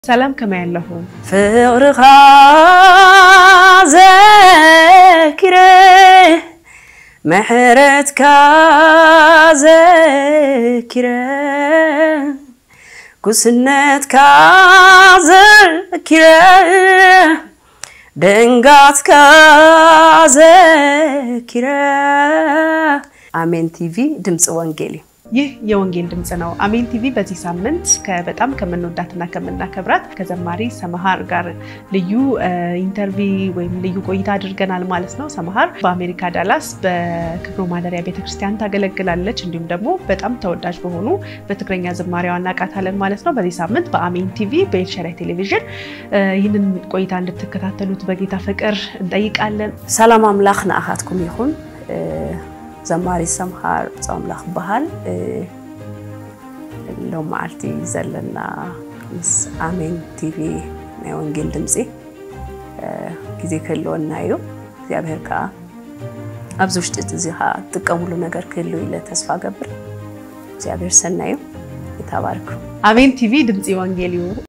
سلام كما يلهو فغرخا ذاكره محرتك ذاكره كسنتك ذاكره دنقاتك ذاكره آمين تيفي دمس وانجيلي ይህ የወንጌል ድምጽ ነው አሜን ቲቪ በዚህ ሳምንት በጣም ከመንወዳትና ከመናከብራት ከዘማሪ ሰማሃር ጋር ልዩ ኢንተርቪው ወይም ልዩ ቆይታ አድርገናል ማለት ነው ሰማሃር በአሜሪካ ዳላስ በክብሩ ማደሪያ ቤተክርስቲያን ታገለግላለች እንዲሁም ደግሞ በጣም ተወዳጅ በሆኑ በትግረኛ ዝማሬዋ እናቃታለን ማለት ነው በዚህ ሳምንት በአሜን ቲቪ በኤልሻዳይ ቴሌቪዥን ይህንን ቆይታ እንድትከታተሉት በጌታ ፍቅር እንጠይቃለን ሰላም አምላክ ናአኻትኩም ይሁን زماري سمحار صاملاخ بحال لو معلتي زلنا مس آمين تيفي نيوانجيل دمسي كذي كله نايو زيابهر كا أبزوشت تزيها تكملوا نجار كله إلى تسفى قبر زيابهر سنايو يتابعكم آمين تيفي دمسي وانجيليو